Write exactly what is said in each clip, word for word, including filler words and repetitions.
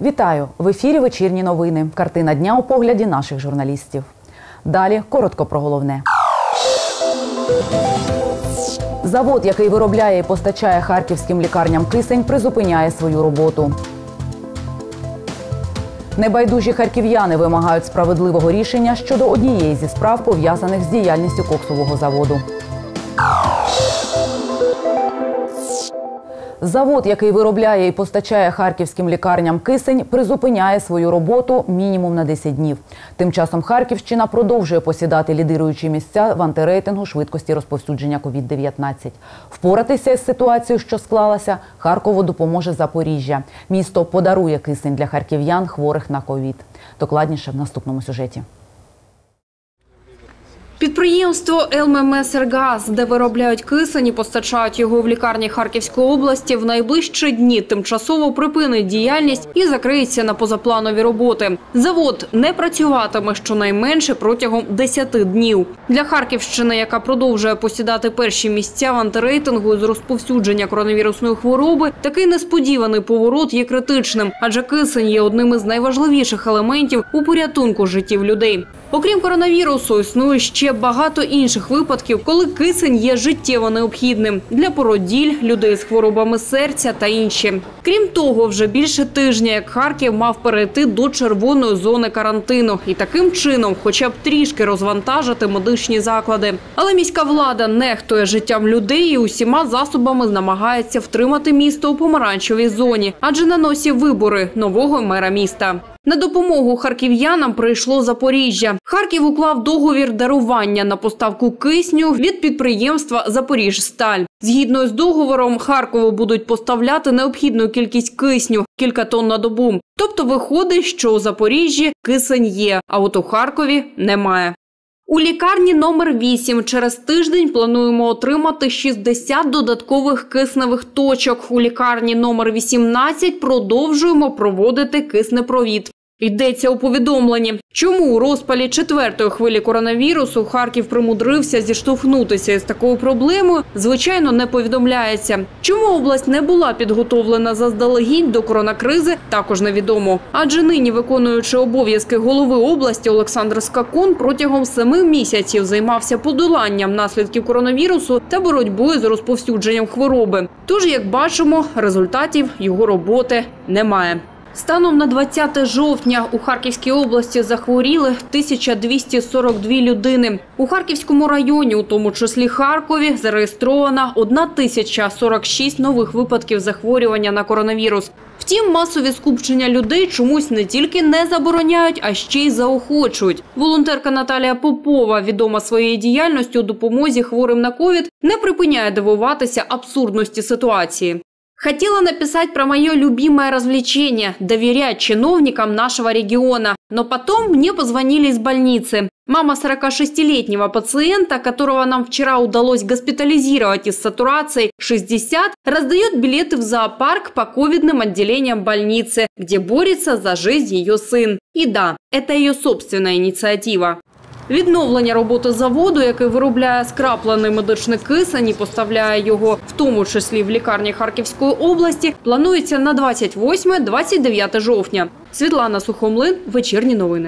Вітаю! В ефірі «Вечірні новини». Картина дня у погляді наших журналістів. Далі коротко про головне. Завод, який виробляє і постачає харківським лікарням кисень, призупиняє свою роботу. Небайдужі харків'яни вимагають справедливого рішення щодо однієї зі справ, пов'язаних з діяльністю коксового заводу. Завод, який виробляє і постачає харківським лікарням кисень, призупиняє свою роботу мінімум на десять днів. Тим часом Харківщина продовжує посідати лідируючі місця в антирейтингу швидкості розповсюдження ковід дев'ятнадцять. Впоратися з ситуацією, що склалася, Харкову допоможе Запоріжжя. Місто подарує кисень для харків'ян, хворих на ковід. Докладніше в наступному сюжеті. Підприємство «ЛММСРГАЗ», де виробляють кисень і постачають його в лікарні Харківської області, в найближчі дні тимчасово припинить діяльність і закриється на позапланові роботи. Завод не працюватиме щонайменше протягом десяти днів. Для Харківщини, яка продовжує посідати перші місця в антирейтингу з розповсюдження коронавірусної хвороби, такий несподіваний поворот є критичним, адже кисень є одним із найважливіших елементів у порятунку життів людей. Окрім коронавірусу, існує ще багато інших випадків, коли кисень є життєво необхідним для породіль, людей з хворобами серця та інші. Крім того, вже більше тижня, як Харків мав перейти до червоної зони карантину і таким чином хоча б трішки розвантажити медичні заклади. Але міська влада нехтує життям людей і усіма засобами намагається втримати місто у помаранчевій зоні, адже на носі вибори нового мера міста. На допомогу харків'янам прийшло Запоріжжя. Харків уклав договір дарування на поставку кисню від підприємства «Запоріжсталь». Згідно з договором, Харкову будуть поставляти необхідну кількість кисню – кілька тонн на добу. Тобто виходить, що у Запоріжжі кисень є, а от у Харкові немає. У лікарні номер вісім через тиждень плануємо отримати шістдесят додаткових кисневих точок. У лікарні номер вісімнадцять продовжуємо проводити киснепровід. Йдеться у повідомленні. Чому у розпалі четвертої хвилі коронавірусу Харків примудрився зіштовхнутися із такою проблемою, звичайно, не повідомляється. Чому область не була підготовлена заздалегідь до коронакризи, також невідомо. Адже нині виконуючи обов'язки голови області Олександр Скакун протягом семи місяців займався подоланням наслідків коронавірусу та боротьбою з розповсюдженням хвороби. Тож, як бачимо, результатів його роботи немає. Станом на двадцяте жовтня у Харківській області захворіли тисяча двісті сорок дві людини. У Харківському районі, у тому числі Харкові, зареєстровано тисяча сорок шість нових випадків захворювання на коронавірус. Втім, масові скупчення людей чомусь не тільки не забороняють, а ще й заохочують. Волонтерка Наталія Попова, відома своєю діяльністю у допомозі хворим на ковід, не припиняє дивуватися абсурдності ситуації. Хотела написать про мое любимое развлечение – доверять чиновникам нашего региона. Но потом мне позвонили из больницы. Мама сорокашестилетнего пациента, которого нам вчера удалось госпитализировать из сатурации шестьдесят, раздает билеты в зоопарк по ковидным отделениям больницы, где борется за жизнь ее сын. И да, это ее собственная инициатива. Відновлення роботи заводу, який виробляє скраплений медичний кисень і поставляє його, в тому числі в лікарні Харківської області, планується на двадцять восьме - двадцять дев'яте жовтня. Світлана Сухомлин, «Вечірні новини».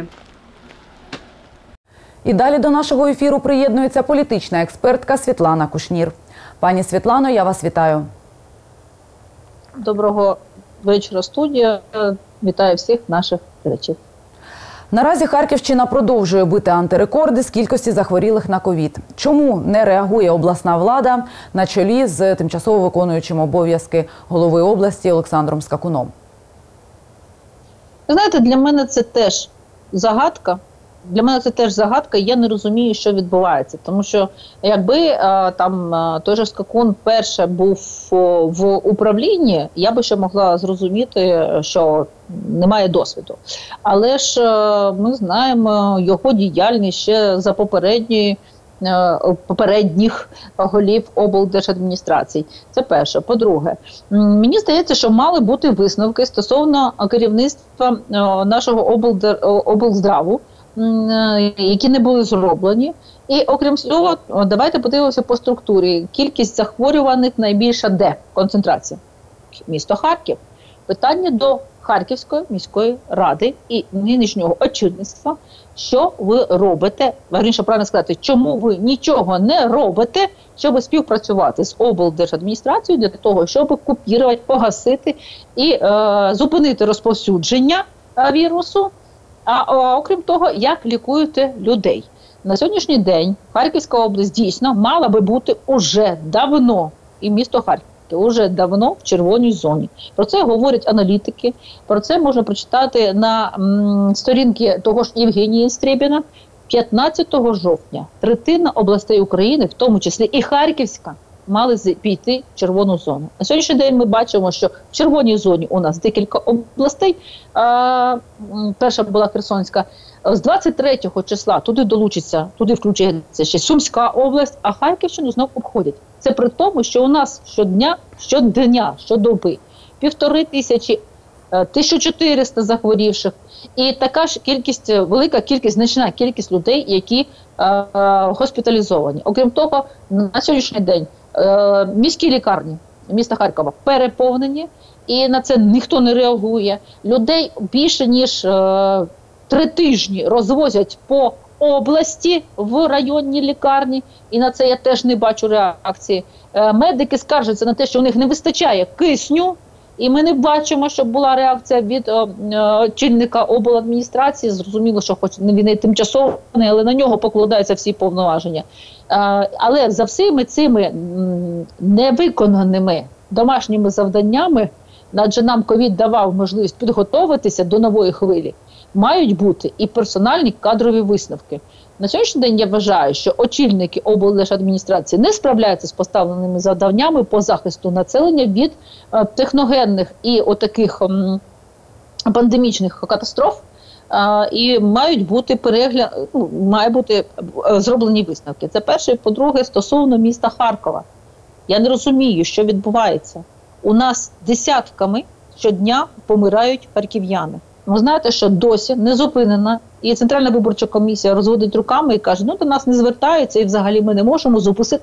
І далі до нашого ефіру приєднується політична експертка Світлана Кушнір. Пані Світлано, я вас вітаю. Доброго вечора, студія. Вітаю всіх наших глядачів. Наразі Харківщина продовжує бити антирекорди з кількості захворілих на ковід. Чому не реагує обласна влада на чолі з тимчасово виконуючим обов'язки голови області Олександром Скакуном? Знаєте, для мене це теж загадка. Для мене це теж загадка, я не розумію, що відбувається. Тому що якби там той же Скакун перше був в управлінні, я би ще могла зрозуміти, що немає досвіду. Але ж ми знаємо його діяльність ще за попередньої, попередніх голів облдержадміністрацій. Це перше. По-друге, мені здається, що мали бути висновки стосовно керівництва нашого облздраву, які не були зроблені. І окрім цього, давайте подивимося по структурі. Кількість захворюваних найбільша де? Концентрація. Місто Харків. Питання до Харківської міської ради і нинішнього очільництва, що ви робите, вірніше правильно сказати, чому ви нічого не робите, щоб співпрацювати з облдержадміністрацією для того, щоб купірувати, погасити і е, зупинити розповсюдження е, вірусу, а, а окрім того, як лікуєте людей. На сьогоднішній день Харківська область дійсно мала би бути уже давно, і місто Харків уже давно в червоній зоні. Про це говорять аналітики, про це можна прочитати на м, сторінки того ж Євгенія Стрєбіна. п'ятнадцятого жовтня третина областей України, в тому числі і Харківська, мали піти в червону зону. На сьогоднішній день ми бачимо, що в червоній зоні у нас декілька областей. А, перша була Херсонська. З двадцять третього числа туди долучиться, туди включиться ще Сумська область, а Харківщину знов обходять. Це при тому, що у нас щодня, щодня, щодоби півтори тисячі, тисяча чотириста захворівших. І така ж кількість, велика кількість, значна кількість людей, які е, е, госпіталізовані. Окрім того, на сьогоднішній день е, міські лікарні міста Харкова переповнені, і на це ніхто не реагує. Людей більше, ніж е, три тижні розвозять по області в районній лікарні, і на це я теж не бачу реакції. Е, медики скаржаться на те, що у них не вистачає кисню, і ми не бачимо, щоб була реакція від е, очільника обладміністрації. Зрозуміло, що хоч він і тимчасовий, але на нього покладаються всі повноваження. Е, але за всіми цими м, невиконаними домашніми завданнями, адже нам ковід давав можливість підготуватися до нової хвилі, мають бути і персональні кадрові висновки. На сьогоднішній день я вважаю, що очільники облдержадміністрації не справляються з поставленими завданнями по захисту населення від е, техногенних і отаких м, пандемічних катастроф, е, і мають бути перегля... ну, має бути е, зроблені висновки. Це перше. І по-друге, стосовно міста Харкова. Я не розумію, що відбувається. У нас десятками щодня помирають харків'яни. Ви знаєте, що досі не зупинена, і Центральна виборча комісія розводить руками і каже, ну до нас не звертаються, і взагалі ми не можемо зупусити,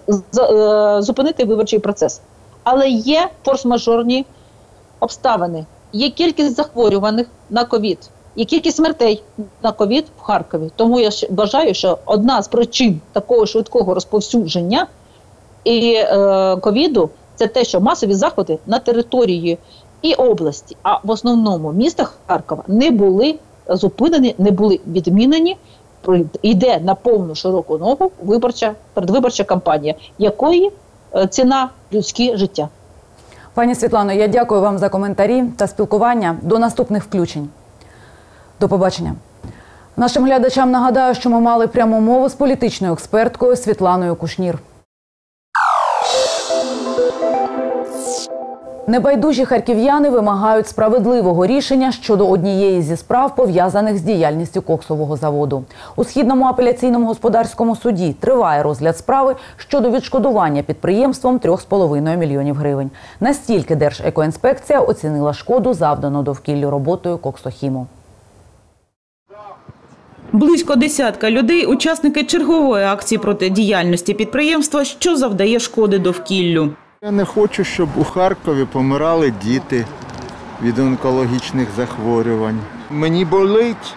зупинити виборчий процес. Але є форс-мажорні обставини, є кількість захворюваних на ковід, є кількість смертей на ковід в Харкові. Тому я вважаю, що одна з причин такого швидкого розповсюдження і е, ковіду – це те, що масові заходи на території і області, а в основному міста Харкова не були зупинені, не були відмінені. Йде на повну широку ногу виборча, передвиборча кампанія, якої ціна – людське життя. Пані Світлано, я дякую вам за коментарі та спілкування. До наступних включень. До побачення. Нашим глядачам нагадаю, що ми мали пряму мову з політичною експерткою Світланою Кушнір. Небайдужі харків'яни вимагають справедливого рішення щодо однієї зі справ, пов'язаних з діяльністю коксового заводу. У Східному апеляційному господарському суді триває розгляд справи щодо відшкодування підприємством три з половиною мільйонів гривень. Настільки Держекоінспекція оцінила шкоду, завдану довкіллю роботою коксохіму. Близько десятка людей – учасники чергової акції проти діяльності підприємства, що завдає шкоди довкіллю. Я не хочу, щоб у Харкові помирали діти від онкологічних захворювань. Мені болить.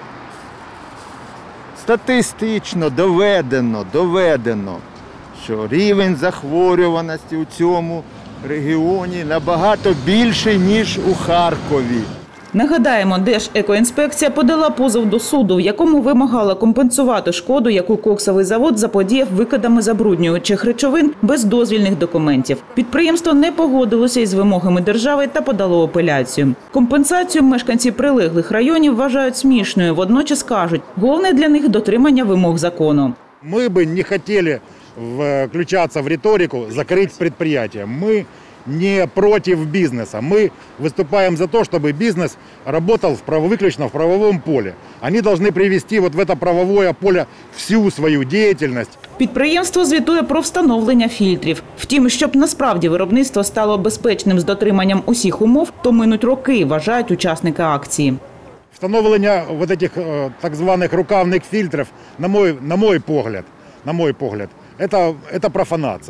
Статистично доведено, доведено, що рівень захворюваності у цьому регіоні набагато більший, ніж у Харкові. Нагадаємо, Держекоінспекція подала позов до суду, в якому вимагала компенсувати шкоду, яку коксовий завод заподіяв викидами забруднюючих речовин без дозвільних документів. Підприємство не погодилося із вимогами держави та подало апеляцію. Компенсацію мешканці прилеглих районів вважають смішною, водночас кажуть, головне для них – дотримання вимог закону. Ми б не хотіли включатися в риторику «закрити підприємство». Ми не против бизнеса. Мы выступаем за то, чтобы бизнес работал в право, выключно в правовом поле. Они должны привести вот в это правовое поле всю свою деятельность. Підприємство звітує про встановлення фільтрів. Втім, щоб насправді виробництво стало безпечним з дотриманням усіх умов, то минуть роки, вважають учасники акції. Встановлення вот этих так званих рукавних фільтрів, на мой, на мой погляд, на мой погляд, это, это профанация.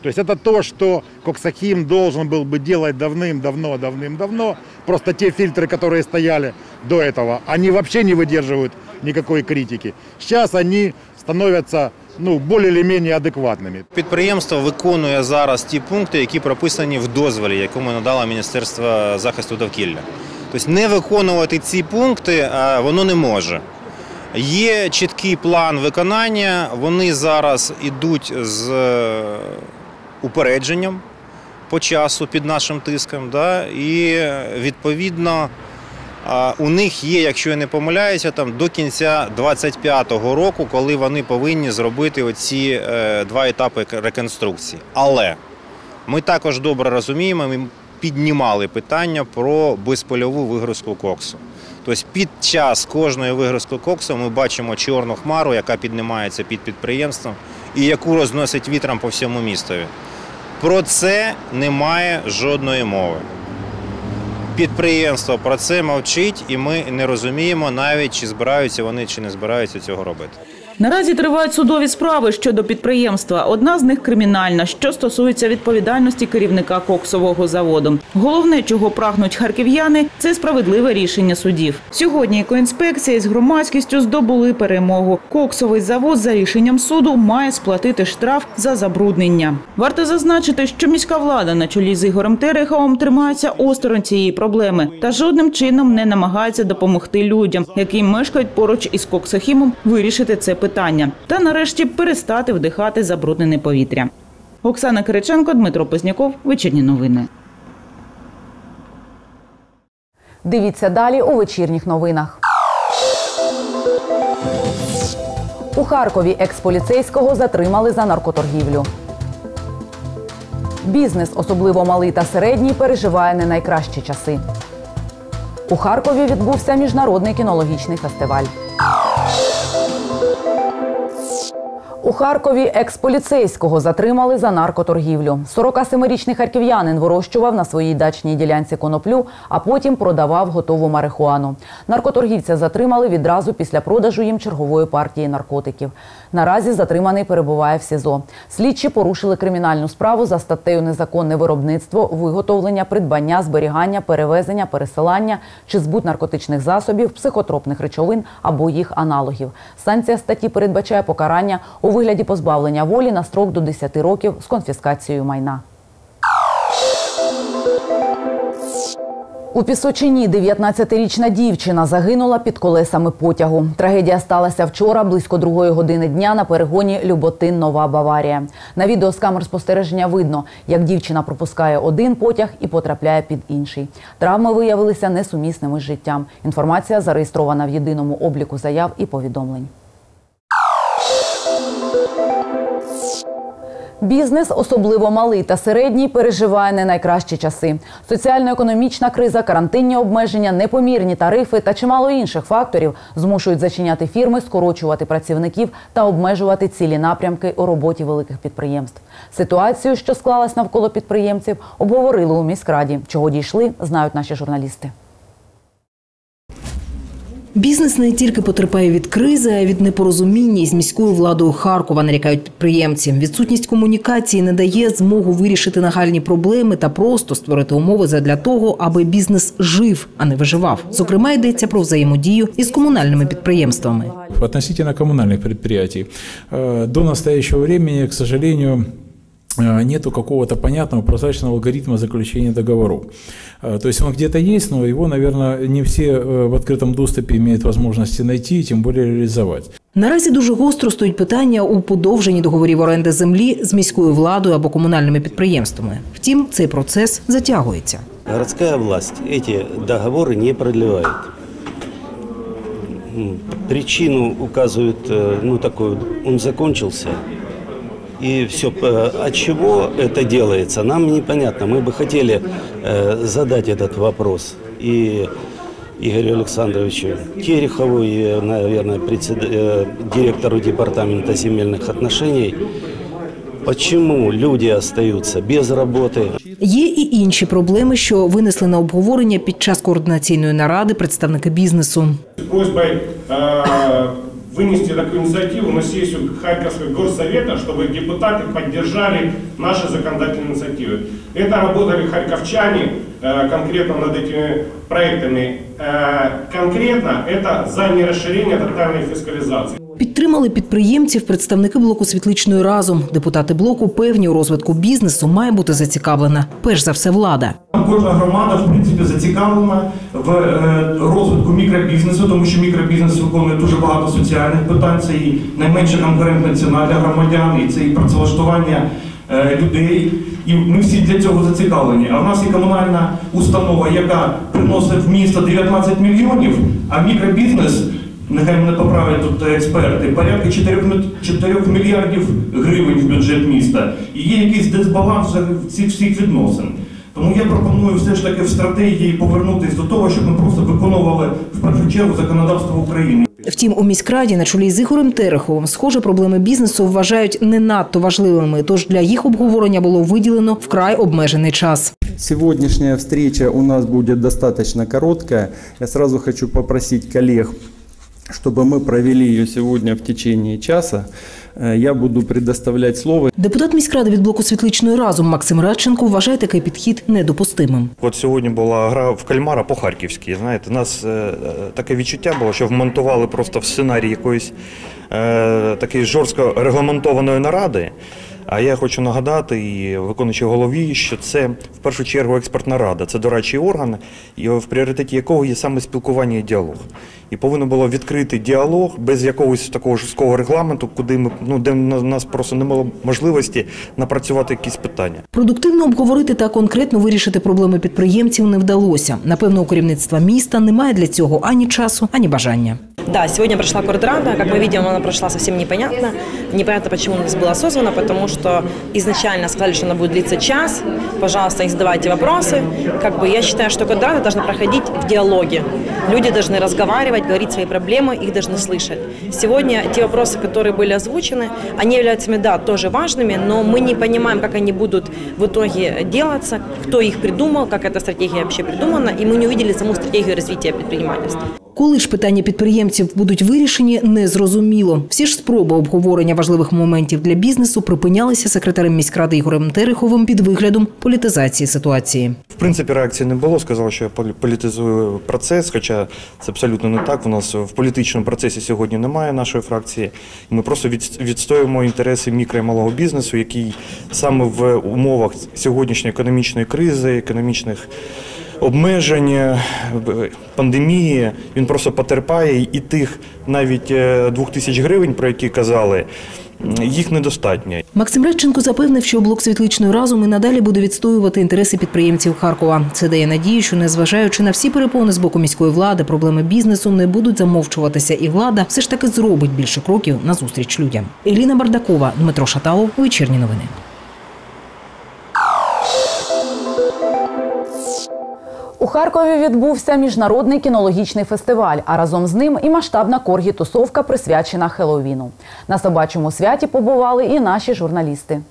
То есть это то, что Коксахим должен был бы делать давным-давно, давным-давно. Просто те фильтры, которые стояли до этого, они вообще не выдерживают никакой критики. Сейчас они становятся ну, более или менее адекватними. Підприємство виконує зараз ті пункти, які прописані в дозволі, якому надало Міністерство захисту довкілля. Тобто не виконувати ці пункти воно не може. Є чіткий план виконання, вони зараз йдуть з упередженням по часу під нашим тиском. Да? І відповідно у них є, якщо я не помиляюся, там, до кінця двадцять п'ятого року, коли вони повинні зробити оці е, два етапи реконструкції. Але ми також добре розуміємо, ми піднімали питання про безпольову вигрузку коксу. Тобто під час кожної вигрузки коксу ми бачимо чорну хмару, яка піднімається під підприємством і яку розносить вітром по всьому містові. Про це немає жодної мови. Підприємство про це мовчить, і ми не розуміємо навіть, чи збираються вони, чи не збираються цього робити. Наразі тривають судові справи щодо підприємства. Одна з них кримінальна, що стосується відповідальності керівника коксового заводу. Головне, чого прагнуть харків'яни – це справедливе рішення судів. Сьогодні екоінспекція з громадськістю здобули перемогу. Коксовий завод за рішенням суду має сплатити штраф за забруднення. Варто зазначити, що міська влада на чолі з Ігорем Тереховим тримається осторонь цієї проблеми та жодним чином не намагається допомогти людям, які мешкають поруч із Коксахімом, вирішити це питання. Питання. Та нарешті перестати вдихати забруднене повітря. Оксана Кириченко, Дмитро Позняков. Вечірні новини. Дивіться далі у вечірніх новинах. У Харкові екс-поліцейського затримали за наркоторгівлю. Бізнес, особливо малий та середній, переживає не найкращі часи. У Харкові відбувся міжнародний кінологічний фестиваль. У Харкові екс-поліцейського затримали за наркоторгівлю. сорокасемирічний харків'янин вирощував на своїй дачній ділянці коноплю, а потім продавав готову марихуану. Наркоторгівця затримали відразу після продажу їм чергової партії наркотиків. Наразі затриманий перебуває в СІЗО. Слідчі порушили кримінальну справу за статтею «Незаконне виробництво, виготовлення, придбання, зберігання, перевезення, пересилання чи збут наркотичних засобів, психотропних речовин або їх аналогів». Санкція статті передбачає покарання у вигляді позбавлення волі на строк до десяти років з конфіскацією майна. У Пісочині дев'ятнадцятирічна дівчина загинула під колесами потягу. Трагедія сталася вчора близько другої години дня на перегоні Люботин-Нова Баварія. На відео з камер спостереження видно, як дівчина пропускає один потяг і потрапляє під інший. Травми виявилися несумісними з життям. Інформація зареєстрована в єдиному обліку заяв і повідомлень. Бізнес, особливо малий та середній, переживає не найкращі часи. Соціально-економічна криза, карантинні обмеження, непомірні тарифи та чимало інших факторів змушують зачиняти фірми, скорочувати працівників та обмежувати цілі напрямки у роботі великих підприємств. Ситуацію, що склалась навколо підприємців, обговорили у міськраді. Чого дійшли, знають наші журналісти. Бізнес не тільки потерпає від кризи, а й від непорозуміння із міською владою Харкова, нарікають підприємці. Відсутність комунікації не дає змогу вирішити нагальні проблеми та просто створити умови задля того, аби бізнес жив, а не виживав. Зокрема, йдеться про взаємодію із комунальними підприємствами. Относительно коммунальных предприятий. До настоящего времени, к сожалению, нету какого-то понятного прозрачного алгоритма заключения договоров. То есть он где-то есть, но его, наверное, не все в открытом доступе имеют возможности найти, тем более реализовать. Наразі дуже гостро стоїть питання у подовженні договорів оренди землі з міською владою або комунальними підприємствами. Втім, цей процес затягується. Городская власть эти договоры не продлевает. Причину указывают, ну такой, он закончился. И все, от чего это делается, нам непонятно. Мы бы хотели э, задать этот вопрос и Игорю Александровичу Терехову, и, наверное, председ... э, директору департамента земельных отношений. Почему люди остаются без роботи? Є і інші проблеми, що винесли на обговорення під час координаційної наради представники бізнесу. З просьбою вынести такую инициативу на сессию Харьковского горсовета, чтобы депутаты поддержали наши законодательные инициативы. Это работали харьковчане э, конкретно над этими проектами. Э, конкретно это за нерасширение тотальной фискализации. Підтримали підприємців представники блоку «Світличної разом». Депутати блоку певні, у розвитку бізнесу має бути зацікавлена перш за все влада. Кожна громада, в принципі, зацікавлена в розвитку мікробізнесу, тому що мікробізнес виконує дуже багато соціальних питань. Це і найменша конкурентна ціна для громадян, і це і працевлаштування людей. І ми всі для цього зацікавлені. А в нас є комунальна установа, яка приносить в місто дев'ятнадцять мільйонів, а мікробізнес, нехай мене поправлять тут експерти, порядка чотирьох мільярдів гривень в бюджет міста. І є якийсь дисбаланс цих всіх відносин. Тому я пропоную все ж таки в стратегії повернутися до того, щоб ми просто виконували в першу чергу законодавство України. Втім, у міськраді на чолі з Ігорем Тереховим, схоже, проблеми бізнесу вважають не надто важливими, тож для їх обговорення було виділено вкрай обмежений час. Сегодняшняя встреча у нас будет достаточно короткая. Я сразу хочу попросить коллег, чтобы мы провели ее сегодня в течение часа. Я буду предоставлять слово. Депутат міськради від блоку «Світличної разом» Максим Радченко вважає такий підхід недопустимим. От сьогодні була гра в кальмара по-харківськи. Знаєте, у нас е, таке відчуття було, що вмонтували просто в сценарій якоїсь е, такої жорстко регламентованої наради. А я хочу нагадати і виконуючій голові, що це в першу чергу експертна рада. Це дорадчий орган, і в пріоритеті якого є саме спілкування і діалог. І повинно було відкрити діалог без якогось такого жорсткого регламенту, куди ми, ну, де в нас просто не було можливості напрацювати якісь питання. Продуктивно обговорити та конкретно вирішити проблеми підприємців не вдалося. Напевно, у керівництва міста немає для цього ані часу, ані бажання. Да, сегодня прошла Кордрада, как мы видим, она прошла совсем непонятно. Непонятно, почему она была созвана, потому что изначально сказали, что она будет длиться час. Пожалуйста, не задавайте вопросы. Как бы я считаю, что Кордрада должна проходить в диалоге. Люди должны разговаривать, говорить свои проблемы, их должны слышать. Сегодня те вопросы, которые были озвучены, они являются, да, тоже важными, но мы не понимаем, как они будут в итоге делаться, кто их придумал, как эта стратегия вообще придумана, и мы не увидели саму стратегию развития предпринимательства. Коли ж питання підприємців будуть вирішені, незрозуміло. Всі ж спроби обговорення важливих моментів для бізнесу припинялися секретарем міськради Ігорем Тереховим під виглядом політизації ситуації. В принципі, реакції не було. Сказали, що я політизую процес, хоча це абсолютно не так. У нас в політичному процесі сьогодні немає нашої фракції. Ми просто відстоюємо інтереси мікро- і малого бізнесу, який саме в умовах сьогоднішньої економічної кризи, економічних обмеження, пандемії, він просто потерпає, і тих навіть двох тисяч гривень, про які казали, їх недостатньо. Максим Радченко запевнив, що блок «Світличної разом» і надалі буде відстоювати інтереси підприємців Харкова. Це дає надію, що, незважаючи на всі перепони з боку міської влади, проблеми бізнесу не будуть замовчуватися, і влада все ж таки зробить більше кроків назустріч людям. Еліна Бардакова, Дмитро Шаталов, Вечірні новини. У Харкові відбувся міжнародний кінологічний фестиваль, а разом з ним і масштабна коргі-тусовка, присвячена Хеллоуіну. На собачому святі побували і наші журналісти.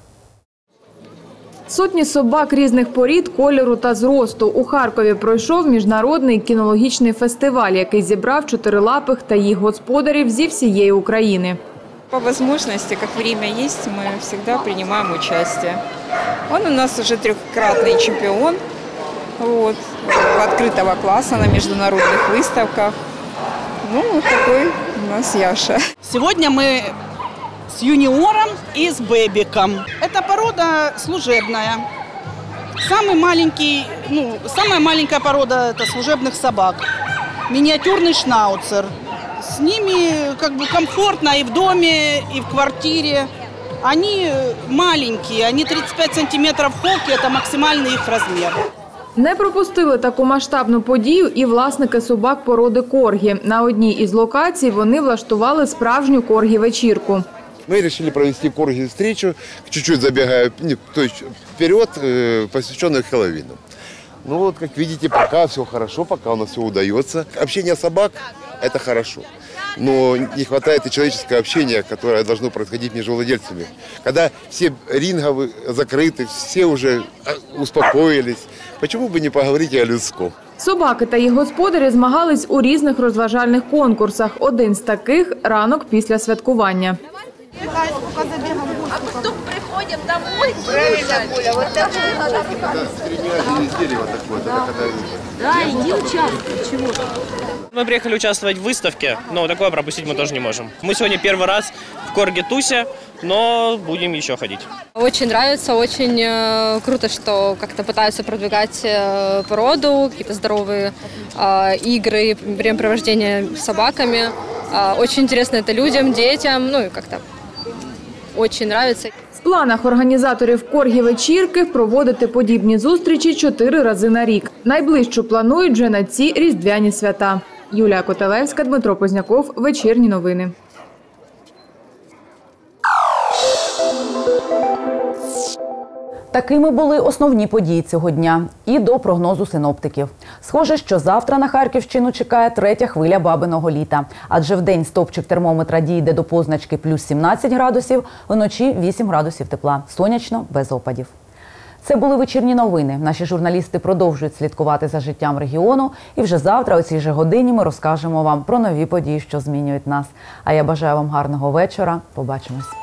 Сотні собак різних порід, кольору та зросту. У Харкові пройшов міжнародний кінологічний фестиваль, який зібрав чотирилапих та їх господарів зі всієї України. По возможности, как время есть, мы всегда принимаем участие. Он у нас уже трехкратный чемпион. Вот, открытого класса на международных выставках. Ну, вот такой у нас Яша. Сегодня мы с юниором и с бэбиком. Эта порода служебная. Самый маленький, ну, самая маленькая порода – это служебных собак. Миниатюрный шнауцер. С ними как бы комфортно и в доме, и в квартире. Они маленькие, они тридцать пять сантиметров холки – это максимальный их размер. Не пропустили таку масштабну подію і власники собак породи коргі. На одній із локацій вони влаштували справжню коргі-вечірку. Мы решили провести корги-встречу, чуть-чуть забегая, то есть вперед, посвященную Хэллоуину. Ну вот, как видите, пока все хорошо, пока у нас все удается. Общение собак – это хорошо, но не хватает и человеческого общения, которое должно происходить между владельцами. Когда все ринговы закрыты, все уже успокоились, почему бы не поговорить о людском? Собаки та їх господарі змагались у різних розважальних конкурсах. Один з таких – ранок після святкування. А потом приходим домой. Правильно, Коля, вот так. Да, иди участвуй. Чего? Мы приехали участвовать в выставке, но такое пропустить мы тоже не можем. Мы сегодня первый раз в Корге-Тусе, но будем еще ходить. Очень нравится, очень э, круто, что как-то пытаются продвигать э, породу, какие-то здоровые э, игры, времяпровождение с собаками. Э, очень интересно это людям, детям, ну и как-то очень нравится. В планах організаторів Коргі-вечірки проводити подібні зустрічі чотири рази на рік. Найближчу планують вже на ці різдвяні свята. Юлія Котелевська, Дмитро Позняков. Вечірні новини. Такими були основні події цього дня. І до прогнозу синоптиків. Схоже, що завтра на Харківщину чекає третя хвиля бабиного літа. Адже вдень стопчик термометра дійде до позначки плюс сімнадцять градусів, вночі вісім градусів тепла. Сонячно, без опадів. Це були вечірні новини. Наші журналісти продовжують слідкувати за життям регіону. І вже завтра о цій же годині ми розкажемо вам про нові події, що змінюють нас. А я бажаю вам гарного вечора. Побачимось.